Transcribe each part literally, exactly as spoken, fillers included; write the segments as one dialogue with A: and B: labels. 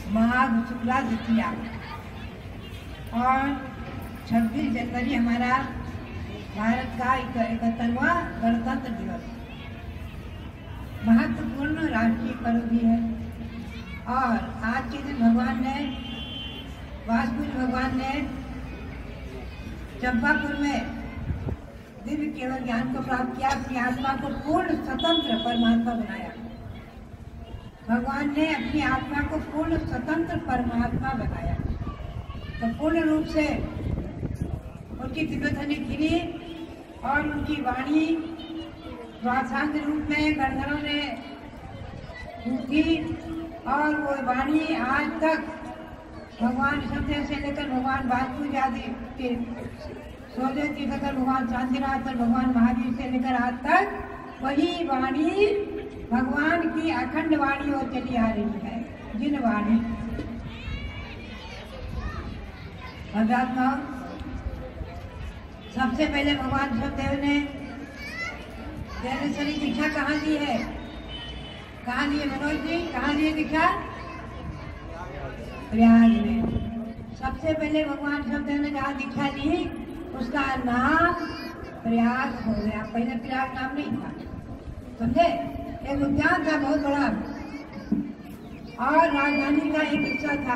A: माघ शुक्ला द्वितीया और छब्बीस जनवरी हमारा भारत का इकहत्तरवां गणतंत्र दिवस, महत्वपूर्ण राष्ट्रीय पर्व भी है। और आज के दिन भगवान ने वासुदेव भगवान ने चंपापुर में दिव्य केवल ज्ञान को प्राप्त किया, अपनी आत्मा को पूर्ण स्वतंत्र परमात्मा बनाया। भगवान ने अपनी आत्मा को पूर्ण स्वतंत्र परमात्मा बनाया, तो पूर्ण रूप से उनकी दिव्यध्वनि गिरी और उनकी वाणी द्वासांग रूप में गणधरों ने गूंजी और वो वाणी आज तक भगवान ऋषभदेव से लेकर भगवान वासुदेव आदि के सोलह तीर्थंकर भगवान शांतिनाथ और भगवान महावीर से लेकर आज तक वही वाणी भगवान की अखंड वाणी और चली आ रही है। जिन वाणी अध्यात्मा सबसे पहले भगवान ऋषभदेव ने ज्ञानेश्वरी दीक्षा कहाँ दी है? कहाँ दी है मनोज जी? कहाँ दी है दीक्षा? प्रयाग में। सबसे पहले भगवान ऋषभदेव ने जहाँ दीक्षा ली उसका नाम प्रयाग हो गया। पहले प्रयाग नाम नहीं था, समझे? एक उद्यान था बहुत बड़ा और राजधानी का एक हिस्सा था।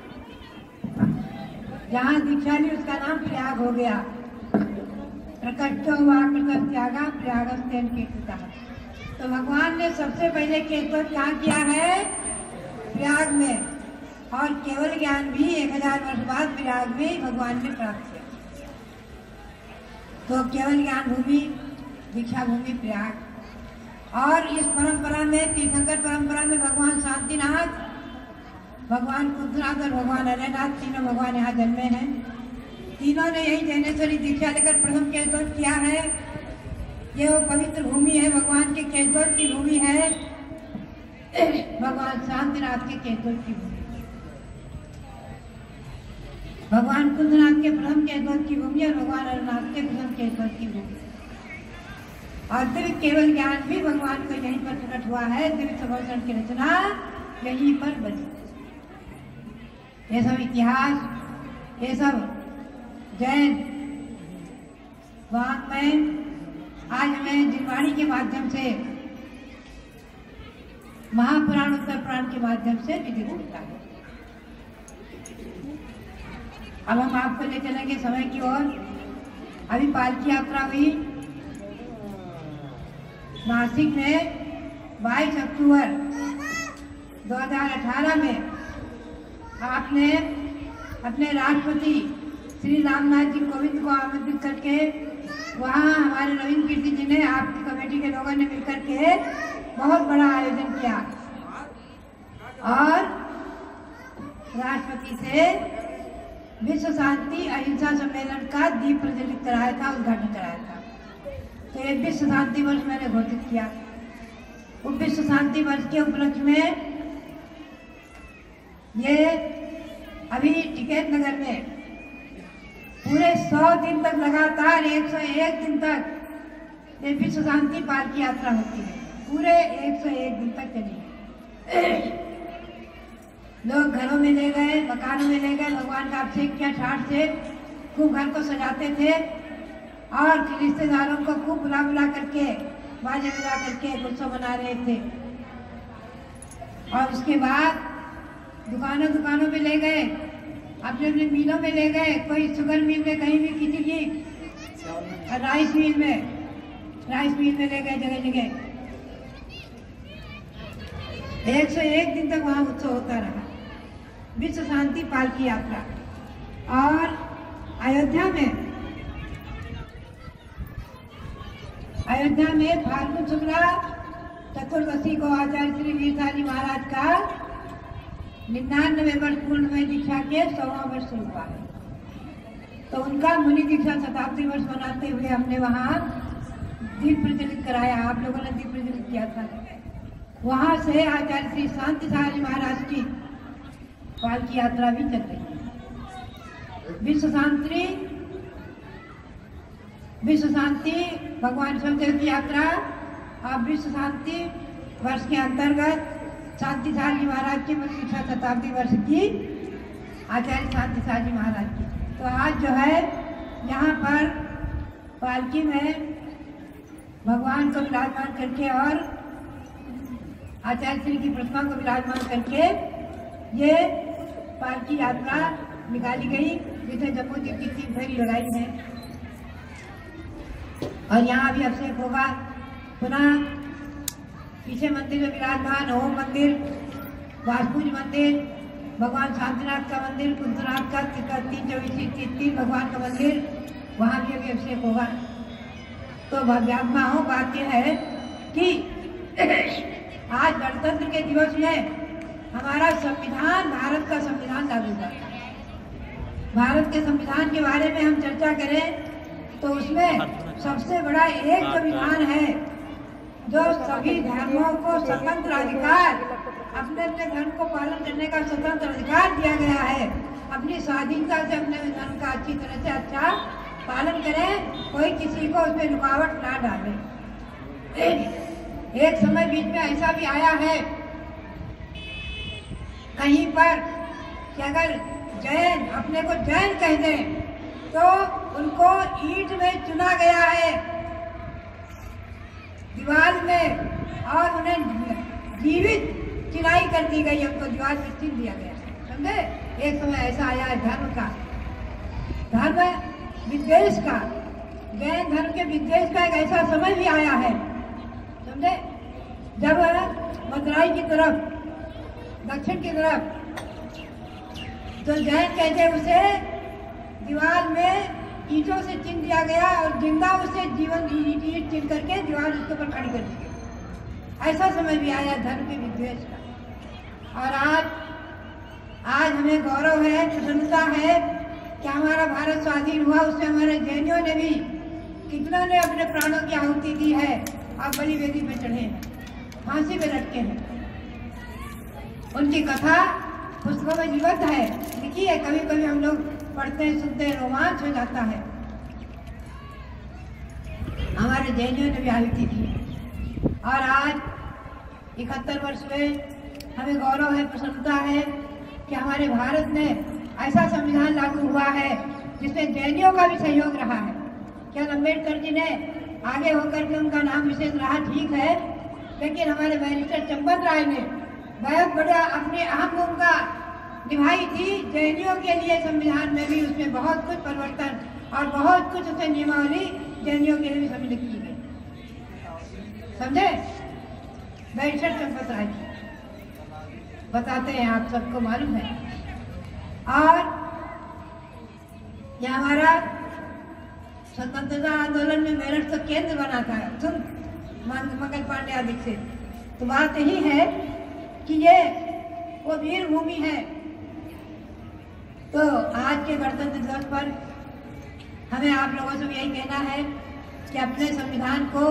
A: जहाँ दीक्षा ली उसका नाम प्रयाग हो गया। प्रकटो वा प्रकट्यागा प्रयागस्तेन कीर्तिता। तो भगवान ने सबसे पहले कीर्तन कहाँ किया है? प्रयाग में। और केवल ज्ञान भी एक हजार वर्ष बाद प्रयाग में भगवान ने प्राप्त किया। तो केवल ज्ञान भूमि, दीक्षा भूमि प्रयाग। और इस परंपरा में, तीर्थंकर परंपरा में, भगवान शांतिनाथ, भगवान कुंभनाथ और भगवान अजयनाथ तीनों भगवान यहाँ जन्मे हैं। तीनों ने यही ज्ञानेश्वरी दीक्षा लेकर प्रथम कीर्तन किया है। ये वो पवित्र भूमि है, भगवान के कीर्तन की भूमि है, भगवान शांतिनाथ के कीर्तन की भूमि, भगवान कुंभनाथ के प्रथम कीर्तन की भूमि और भगवान अजयनाथ के प्रथम कीर्तन की भूमि। और दिव्य केवल ज्ञान भी भगवान को यहीं पर प्रकट हुआ है। दिव्य संवत्सरण की रचना यहीं पर बनी। ये सब इतिहास, ये सब जैन वाङ्मय आज हमें जिनवाणी के माध्यम से, महापुराण उत्तर पुराण के माध्यम से विदित होता है। अब हम आपको ले चलेंगे समय की ओर। अभी पालकी यात्रा हुई नासिक में बाईस अक्टूबर दो हज़ार अठारह में। आपने अपने राष्ट्रपति श्री रामनाथ जी कोविंद को आमंत्रित करके वहाँ हमारे नवीन कीर्ति जी ने, आपकी कमेटी के लोगों ने मिलकर के बहुत बड़ा आयोजन किया और राष्ट्रपति से विश्व शांति अहिंसा सम्मेलन का दीप प्रज्वलित कराया था, उद्घाटन कराया था। तो ये विश्व शांति वर्ष मैंने घोषित किया। उस विश्व शांति वर्ष के उपलक्ष्य में ये अभी टिकैत नगर में पूरे सौ दिन तक लगातार एक सौ एक दिन तक ये विश्व शांति पालकी यात्रा होती है। पूरे एक सौ एक दिन तक चली। लोग घरों में ले गए, मकानों में ले गए, भगवान का अभिषेक किया ठाठ से, खूब घर को सजाते थे और रिश्तेदारों को खूब बुला बुला करके, बाजे बजा करके उत्सव मना रहे थे। और उसके बाद दुकानों दुकानों में ले गए, अपने अपने मिलों में ले गए, कोई शुगर मिल में, कहीं भी किसी की राइस मिल में, राइस मिल में ले गए जगह जगह। एक सौ एक दिन तक वहाँ उत्सव होता रहा, विश्व शांति पालकी यात्रा। और अयोध्या में अयोध्या में फाल्गुन शुक्ला चतुर्दशी को आचार्य श्री वीरधारी महाराज का निन्यानवे वर्ष पूर्ण में दीक्षा के सौवां वर्ष शुरू हुआ है। तो उनका मुनि दीक्षा शताब्दी वर्ष मनाते हुए हमने वहाँ दीप प्रज्वलित कराया। आप लोगों ने दीप प्रज्वलित किया था। वहाँ से आचार्य श्री शांतिसारी महाराज की पालकी यात्रा भी चल रही है। विश्व शांति विश्व शांति भगवान ऋषभदेव की यात्रा। अब विश्व शांति वर्ष के अंतर्गत शांति सार जी महाराज की पच्चीसवीं शताब्दी वर्ष की आचार्य शांति सार जी महाराज की। तो आज जो है यहाँ पर पालकी में भगवान को विराजमान करके और आचार्य श्री की प्रतिमा को विराजमान करके ये पालकी यात्रा निकाली गई, जिसे जम्मू जी की तीन फेरी लगाई है। और यहाँ भी अभिषेक होगा। पुनः पीछे मंदिर में विराजमान ओम मंदिर, वासपुज मंदिर, भगवान शांतिनाथ का मंदिर, कुंतनाथ का तीन चौबीसी तीन भगवान का मंदिर, वहाँ भी अभी अभिषेक होगा। तो भव्यात्मा हो, बात यह है कि आज गणतंत्र के दिवस में हमारा संविधान, भारत का संविधान लागू हुआ। भारत के संविधान के बारे में हम चर्चा करें तो उसमें सबसे बड़ा एक जो विधान है, जो सभी धर्मों को स्वतंत्र अधिकार, अपने अपने धर्म को पालन करने का स्वतंत्र अधिकार दिया गया है। अपनी स्वाधीनता से अपने धर्म का अच्छी तरह से अच्छा पालन करें, कोई किसी को उसमें रुकावट ना डाले। एक समय बीच में ऐसा भी आया है कहीं पर कि अगर जैन अपने को जैन कह दें तो उनको ईंट में चुना गया है दीवार में, और उन्हें जीवित चिनाई कर दी गई, हमको दीवार पर चिन दिया गया। समझे? एक समय ऐसा आया है धर्म का, धर्म विद्वेष का, जैन धर्म के विद्वेष का एक ऐसा समय भी आया है। समझे? जब मदुराई की तरफ, दक्षिण की तरफ, तो जैन कहते उसे दीवार में ईंटों से चिन्ह दिया गया और जिंदा उसे जीवन ईंट चिन्ह करके दीवार उसके ऊपर खड़ी कर दी गई। ऐसा समय भी आया धर्म के विद्वेष का। और आज आज हमें गौरव है, प्रसन्नता है कि हमारा भारत स्वाधीन हुआ। उसमें हमारे जैनियों ने भी, कितनों ने अपने प्राणों की आहुति दी है और बलि वेदी पे चढ़े हैं, फांसी पे लटके हैं। उनकी कथा पुस्तकों में जीवंत है, लिखी है, कभी कभी हम लोग पढ़ते हैं, सुनते हैं, रोमांच हो जाता है। हमारे जैनियों ने भी आहुति दी। और आज इकहत्तर वर्ष में हमें गौरव है, प्रसन्नता है कि हमारे भारत में ऐसा संविधान लागू हुआ है जिसमें जैनियों का भी सहयोग रहा है। क्या अम्बेडकर जी ने आगे होकर के उनका नाम विशेष रहा, ठीक है, लेकिन हमारे बैरिस्टर चंपत राय ने बहुत बड़ा अपनी अहम भूमिका निभाई थी जैनियों के लिए। संविधान में भी उसमें बहुत कुछ परिवर्तन और बहुत कुछ उसे नियमावली जैनियों के लिए भी सम्मिलित की गई। समझे? बैरिस्टर चंपत राय बताते हैं, आप सबको मालूम है। और यह हमारा स्वतंत्रता आंदोलन में मेरठ का केंद्र बना था, तुम मंगल पांडे आदि से। तो बात यही है कि ये वो वीर भूमि है। तो आज के गणतंत्र दिवस पर हमें आप लोगों से यही कहना है कि अपने संविधान को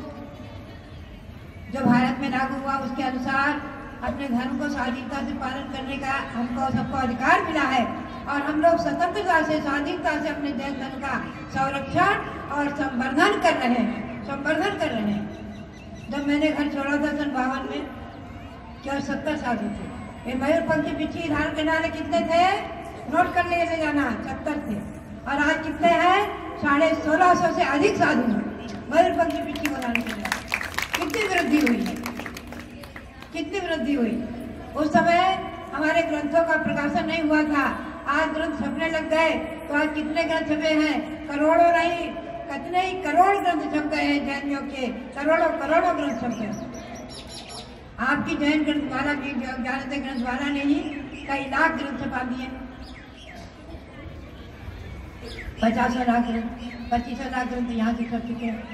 A: जो भारत में लागू हुआ उसके अनुसार अपने धर्म को स्वाधीनता से पालन करने का हमको सबको अधिकार मिला है। और हम लोग स्वतंत्रता से, स्वाधीनता से अपने जैन धर्म का संरक्षण और संवर्धन कर रहे हैं, संवर्धन कर रहे हैं। जब मैंने घर छोड़ा था सन बावन में, क्या सत्तर साल थे, ये मयूरपंखी बिच्छी धारण करने वाले कितने थे? नोट कर ले जाना, सत्तर थे। और आज कितने हैं? साढ़े सोलह सौ से अधिक साधु हैं मयूरपंखी बिच्छी को धारण करने। कितनी वृद्धि हुई है, कितनी वृद्धि हुई। उस समय हमारे ग्रंथों का प्रकाशन नहीं हुआ था, आज ग्रंथ छपने लग गए। तो आज कितने ग्रंथ छपे हैं? करोड़ों नहीं, कितने ही करोड़ ग्रंथ छप गए हैं जैनियों के, करोड़ों करोड़ों ग्रंथ छप गए। आपकी जैन ग्रंथमाला भी, जानते ग्रंथमाला ने ही कई लाख ग्रंथ छपा दिए, पचासों लाख ग्रंथ, पच्चीसों लाख ग्रंथ यहाँ से छप चुके हैं।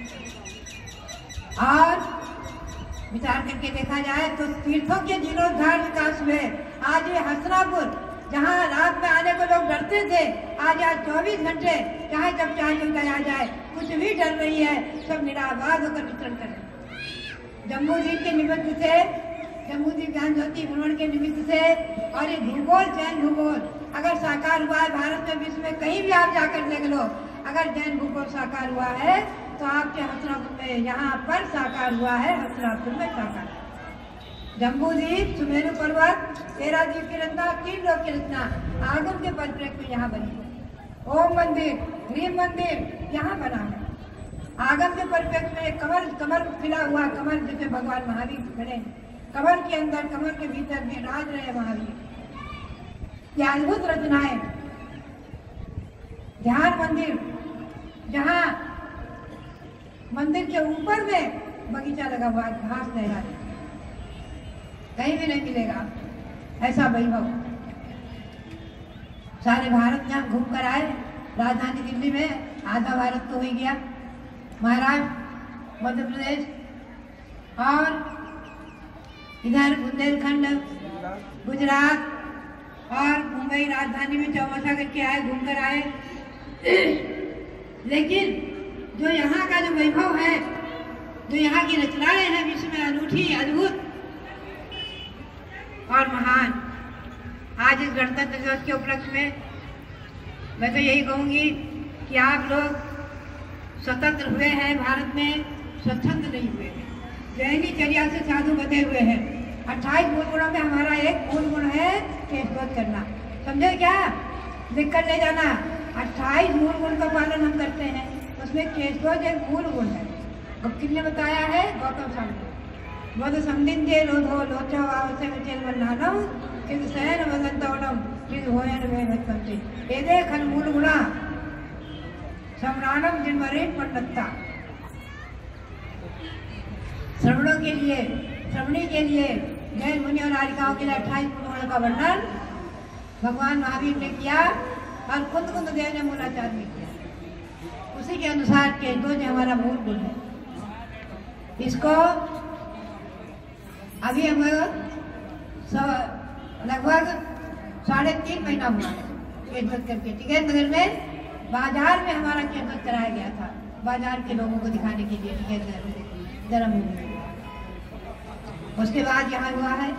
A: और विचार करके देखा जाए तो तीर्थों के जीर्णोद्धार विकास में आज ये हसनापुर, जहाँ रात में आने को लोग डरते थे, आज आज चौबीस घंटे चाहे जब चाहे उनका आ जाए, कुछ भी डर नहीं है, सब निराबाद होकर विचरण करें। जम्मू द्वीप के निमित्त से, जम्मू द्वीप ज्ञान ज्योति भ्रमण के निमित्त से, और ये भूगोल, जैन भूगोल अगर साकार हुआ है भारत में, विश्व में कहीं भी आप जाकर देख लो, अगर जैन भूगोल साकार हुआ है तो आपके हसनापुर में, यहाँ पर साकार हुआ है, हसनापुर में साकार। जम्बूद्वीप, सुमेरु पर्वत, तेरह द्वीप की रचना, तीन लोक की रचना आगम के परिप्रेक्ष्य में यहाँ बनी है। ओम मंदिर, ह्रीम मंदिर यहाँ बना है। आगम के परिप्रेक्ष्य में एक कमल कमल खिला हुआ, कमल जिसमें भगवान महावीर खड़े हैं, कमल के अंदर, कमल के भीतर में राज रहे महावीर। यह अद्भुत रचनाएं। ध्यान मंदिर, जहाँ मंदिर के ऊपर में बगीचा लगा हुआ, घास लहरा रही, कहीं भी नहीं मिलेगा ऐसा वैभव। सारे भारत में हम घूम कर आए, राजधानी दिल्ली में आधा भारत तो हो गया, महाराष्ट्र, मध्य प्रदेश और इधर बुंदेलखंड, गुजरात और मुंबई राजधानी में चौमासा करके आए, घूम कर आए। लेकिन जो यहाँ का जो वैभव है, जो यहाँ की रचनाएं हैं विश्व में अनूठी, अद्भुत और महान, आज इस गणतंत्र दिवस के उपलक्ष्य में मैं तो यही कहूँगी कि आप लोग स्वतंत्र हुए हैं, भारत में स्वतंत्र नहीं हुए हैं, जैनी चर्या से साधु बंधे हुए हैं। अट्ठाईस मूल गुणों में हमारा एक मूल गुण है केशवध करना, समझे क्या? लिख कर ले जाना। अट्ठाईस मूल गुण का पालन हम करते हैं, उसमें केशवध एक मूल गुण है। अब किसने बताया है? गौतम स्वामी। वध समदिंजे लोधो लोचो आवश्यक चेल वन्नानो किंतु सहन वदंतोणम किंतु होयन वे भक्ति एदे खन मूल गुणा श्रवणानम जिनवरे पंडिता। श्रवणों के लिए, श्रवणी के लिए, जैन मुनि और आरिकाओं के लिए अट्ठाईस गुणों का वर्णन भगवान महावीर ने किया और खुद खुद देव ने मूलाचार में किया। उसी के अनुसार के दो जो हमारा मूल गुण है, इसको अभी हम लगभग साढ़े तीन महीना हुआ है केशवध करके। टिकैत नगर में बाजार में हमारा केशवध कराया गया था, बाजार के लोगों को दिखाने के लिए टिकैत नगर में जन्मभूमि में। उसके बाद यहाँ हुआ है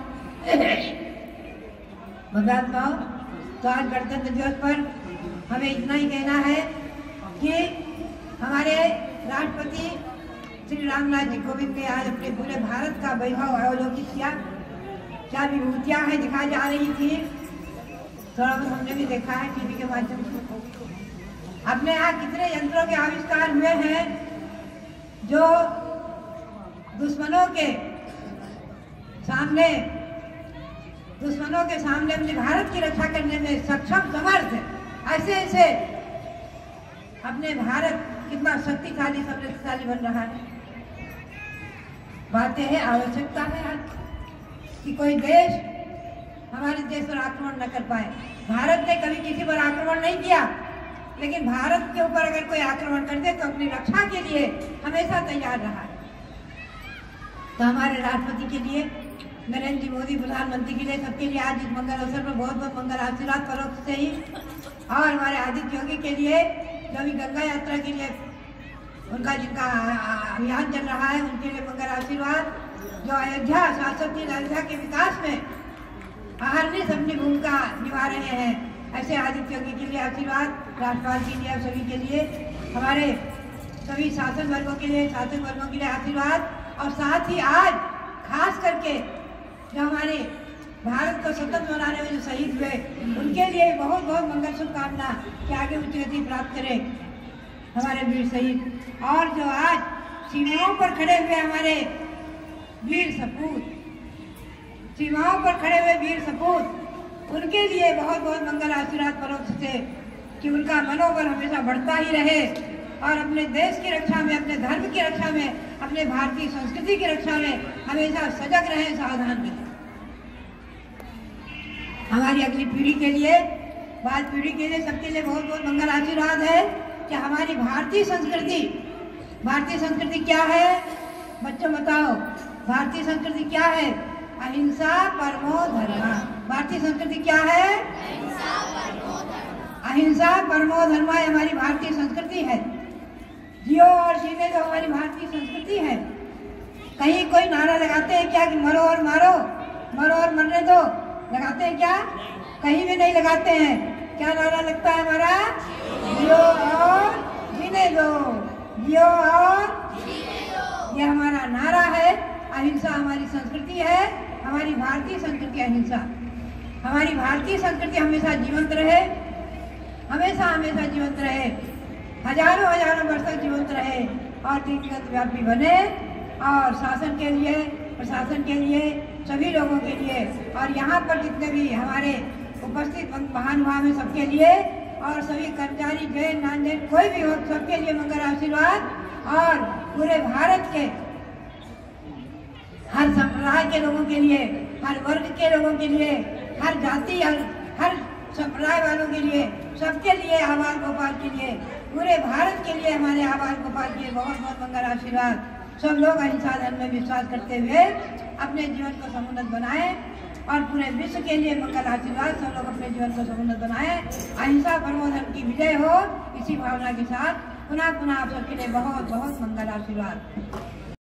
A: भगवान। तो आज गणतंत्र दिवस पर हमें इतना ही कहना है कि हमारे राष्ट्रपति श्री रामनाथ जी कोविंद ने आज अपने पूरे भारत का वैभव अवलोकित किया। क्या विभूतियाँ हैं दिखाई जा रही थी, थोड़ा बहुत हमने भी देखा है टीवी के माध्यम से। अपने यहाँ कितने यंत्रों के आविष्कार हुए हैं जो दुश्मनों के सामने दुश्मनों के सामने अपने भारत की रक्षा करने में सक्षम, समर्थ है। ऐसे ऐसे अपने भारत कितना शक्तिशाली, समृद्धशाली बन रहा है। बातें हैं, आवश्यकता है आज कि कोई देश हमारे देश पर आक्रमण न कर पाए। भारत ने कभी किसी पर आक्रमण नहीं किया, लेकिन भारत के ऊपर अगर कोई आक्रमण कर दे तो अपनी रक्षा के लिए हमेशा तैयार रहा है। तो हमारे राष्ट्रपति के लिए, नरेंद्र जी मोदी प्रधानमंत्री के लिए, सबके लिए आज इस मंगल अवसर पर बहुत बहुत मंगल आशीर्वाद परोक्ष से ही, और हमारे आदित्य योगी के लिए जो अभी गंगा यात्रा के लिए उनका जिनका अभियान चल रहा है, उनके लिए मंगल आशीर्वाद। जो अयोध्या शासक जी अयोध्या के विकास में अहर्निश अपनी भूमिका निभा रहे हैं, ऐसे आदित्य योगी के लिए आशीर्वाद, राज्यपाल के लिए, सभी के लिए, हमारे सभी शासन वर्गों के लिए, शासक वर्गों के लिए आशीर्वाद। और साथ ही आज खास करके जो हमारे भारत को स्वतंत्र बनाने में जो शहीद हुए, उनके लिए बहुत बहुत मंगल शुभकामना कि आगे उच्च गति प्राप्त करें हमारे वीर शहीद। और जो आज सीमाओं पर खड़े हुए हमारे वीर सपूत, सीमाओं पर खड़े हुए वीर सपूत, उनके लिए बहुत बहुत मंगल आशीर्वाद परोक्ष से कि उनका मनोबल हमेशा बढ़ता ही रहे और अपने देश की रक्षा में, अपने धर्म की रक्षा में, अपने भारतीय संस्कृति की रक्षा में हमेशा सजग रहें, सावधान रहें। हमारी अगली पीढ़ी के लिए, बाद पीढ़ी के लिए, सबके लिए बहुत बहुत मंगल आशीर्वाद है कि हमारी भारतीय संस्कृति, भारतीय संस्कृति क्या है बच्चों बताओ? भारतीय संस्कृति क्या है? अहिंसा परमो धर्मा। भारतीय संस्कृति क्या है? अहिंसा परमो धर्मा हमारी भारतीय संस्कृति है। जियो और जीने जो हमारी भारतीय संस्कृति है। कहीं कोई नारा लगाते हैं क्या कि मरो और मारो, मरो और मरने दो, लगाते हैं क्या? कहीं भी नहीं लगाते हैं। क्या नारा लगता है हमारा? जियो और जीने दो, जियो और, ये हमारा नारा है। अहिंसा हमारी संस्कृति है हमारी भारतीय संस्कृति अहिंसा। हमारी भारतीय संस्कृति हमेशा जीवंत रहे, हमेशा हमेशा जीवंत रहे, हजारों हजारों वर्ष तक जीवंत रहे और व्यक्तिगत व्यापी बने और शासन के लिए, प्रशासन के लिए, सभी लोगों के लिए और यहाँ पर जितने भी हमारे उपस्थित महानुभाव हैं सबके लिए और सभी कर्मचारी जैन नॉन जैन कोई भी हो सबके लिए मंगल आशीर्वाद और पूरे भारत के हर संप्रदाय के लोगों के लिए, हर वर्ग के लोगों के लिए, हर जाति और हर संप्रदाय वालों के लिए, सबके लिए आभार गोपाल के लिए, पूरे भारत के लिए हमारे आभार गोपाल के बहुत बहुत मंगल आशीर्वाद। सब लोग अहिंसा धर्म में विश्वास करते हुए अपने जीवन को समुन्नत बनाएं और पूरे विश्व के लिए मंगल आशीर्वाद। सब लोग अपने जीवन को समुन्नत बनाएं, अहिंसा परमो धर्म की विजय हो। इसी भावना के साथ पुनः पुनः आप सबके लिए बहुत बहुत मंगल आशीर्वाद।